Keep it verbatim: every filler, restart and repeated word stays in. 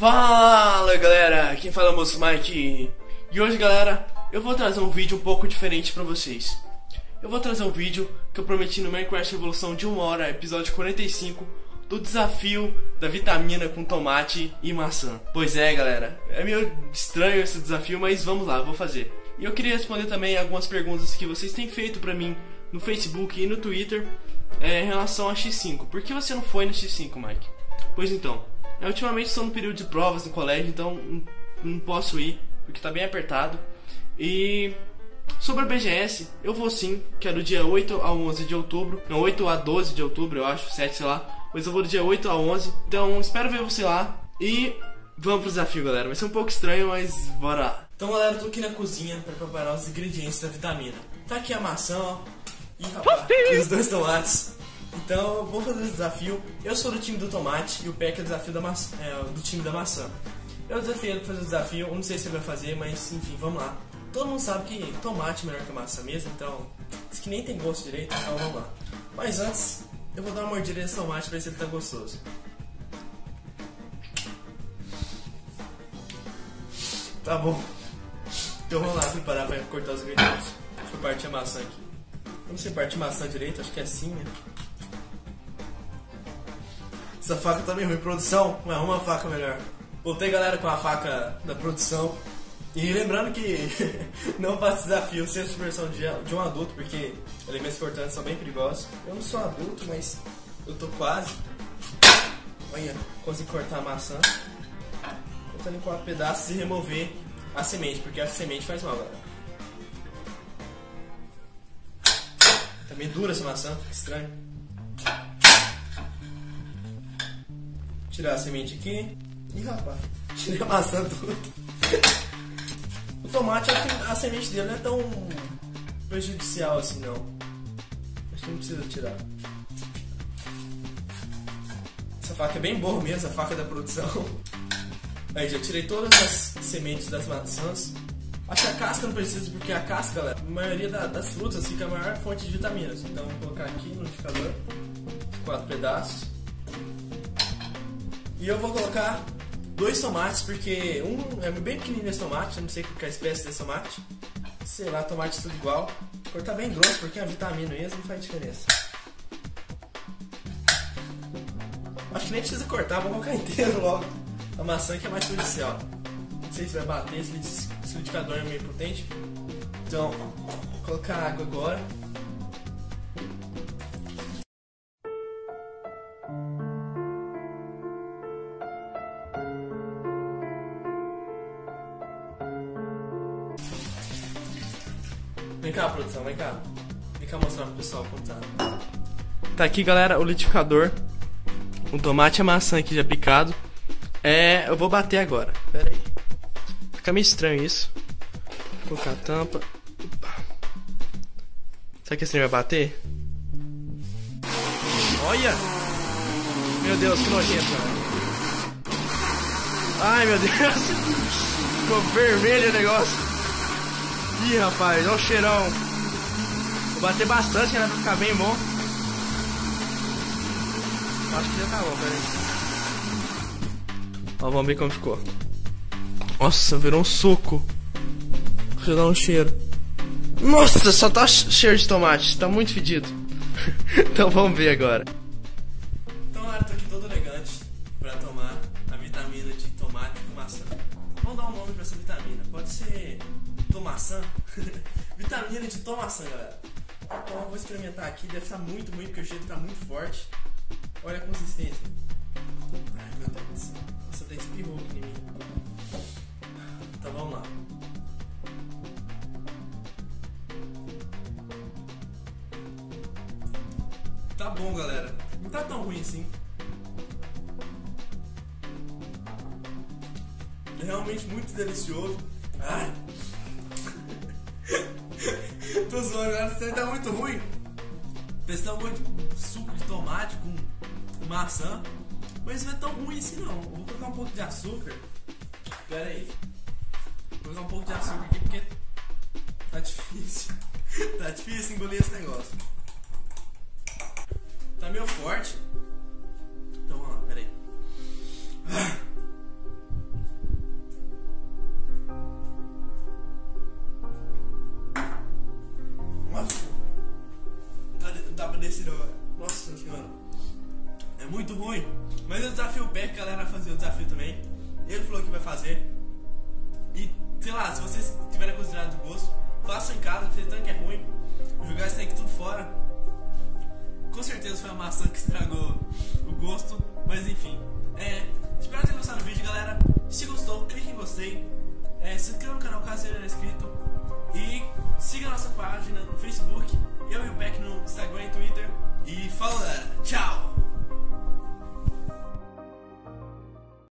Fala galera, quem fala é o Moço Mike. E hoje galera, eu vou trazer um vídeo um pouco diferente pra vocês. Eu vou trazer um vídeo que eu prometi no Minecraft Evolução de uma hora, episódio quarenta e cinco, do desafio da vitamina com tomate e maçã. Pois é galera, é meio estranho esse desafio, mas vamos lá, eu vou fazer. E eu queria responder também algumas perguntas que vocês têm feito pra mim no Facebook e no Twitter é, em relação a X cinco. Por que você não foi no X cinco, Mike? Pois então, eu ultimamente estou no período de provas no colégio, então não, não posso ir, porque tá bem apertado. E sobre a B G S, eu vou sim, que é do dia oito a onze de outubro. Não, oito a doze de outubro, eu acho, sete, sei lá. Mas eu vou do dia oito a onze, então espero ver você lá. E vamos pro desafio, galera. Vai ser um pouco estranho, mas bora lá. Então galera, eu tô aqui na cozinha para preparar os ingredientes da vitamina. Tá aqui a maçã, ó. Ih, rapaz, e os dois tomates. Então eu vou fazer esse desafio. Eu sou do time do tomate e o Peck é o desafio da maçã, é, do time da maçã. Eu desafiei ele pra fazer o desafio, eu não sei se ele vai fazer, mas enfim, vamos lá. Todo mundo sabe que tomate é melhor que a maçã mesmo, então diz que nem tem gosto direito, então vamos lá. Mas antes, eu vou dar uma mordida nesse tomate pra ver se ele tá gostoso. Tá bom. Então vamos lá preparar pra cortar os ingredientes. Deixa eu partir a maçã aqui. Eu não sei partir maçã direito, acho que é assim, né? Essa faca tá meio ruim. Produção, arruma uma faca melhor. Voltei galera com a faca da produção. E lembrando que não faço desafio sem a supervisão de, de um adulto, porque elementos cortantes são bem perigosos. Eu não sou adulto, mas eu tô quase. Olha, consegui cortar a maçã. Cortando em quatro pedaços e remover a semente, porque a semente faz mal, galera. Tá meio dura essa maçã, estranho. Tirar a semente aqui. Ih, rapaz, tirei a maçã toda. O tomate, acho que a semente dele não é tão prejudicial assim, não. Acho que não precisa tirar. Essa faca é bem boa mesmo, a faca da produção. Aí, já tirei todas as sementes das maçãs. Acho que a casca não precisa, porque a casca, galera, a maioria da, das frutas fica a maior fonte de vitaminas. Então, vou colocar aqui no liquidificador, quatro pedaços. E eu vou colocar dois tomates, porque um é bem pequenininho esse tomate, eu não sei qual é a espécie desse tomate. Sei lá, tomate tudo igual. Cortar bem grosso, porque a vitamina mesmo não faz diferença. Acho que nem precisa cortar, vou colocar inteiro logo. A maçã que é mais prejudicial. Não sei se vai bater, esse liquidificador é meio potente. Então, vou colocar água agora. Vem cá, produção, vem cá. Vem cá mostrar pro pessoal como tá. Tá aqui, galera, o liquidificador. O tomate e a maçã aqui já picado. É, eu vou bater agora. Pera aí. Fica meio estranho isso. Vou colocar a tampa. Opa. Será que esse vai bater? Olha! Meu Deus, que nojento, cara. Ai, meu Deus. Ficou vermelho o negócio. Ih, rapaz, olha o cheirão. Vou bater bastante, né, pra ficar bem bom. Acho que já tá bom, peraí. Ó, vamos ver como ficou. Nossa, virou um suco. Deixa eu dar um cheiro. Nossa, só tá cheiro de tomate. Tá muito fedido. Então vamos ver agora. Então, galera, tô aqui todo elegante pra tomar a vitamina de tomate com maçã. Vamos dar um nome pra essa vitamina. Pode ser tomaçã. Vitamina de tomaçã, galera. Então eu vou experimentar aqui. Deve estar muito, muito, porque o cheiro tá muito forte. Olha a consistência. Ai, meu Deus do céu. Nossa, até espirrou aqui em mim. Então vamos lá. Tá bom, galera. Não tá tão ruim assim. É realmente muito delicioso. Ai. Tô zoando, galera. Isso aí tá muito ruim. Testar muito suco de tomate com maçã. Mas não é tão ruim assim não. Eu vou colocar um pouco de açúcar. Pera aí. Vou colocar um pouco de açúcar aqui porque tá difícil. Tá difícil engolir esse negócio. Tá meio forte. Então vamos lá, pera aí. lá, se vocês tiverem considerado o gosto, façam em casa, porque tanto que é ruim. Jogar esse tanque tudo fora. Com certeza foi a maçã que estragou o gosto, mas enfim. É, espero ter gostado do vídeo, galera. Se gostou, clique em gostei. É, se inscreva no canal caso seja inscrito. E siga a nossa página no Facebook, eu e o Peck no Instagram e Twitter. E falou, galera. Tchau!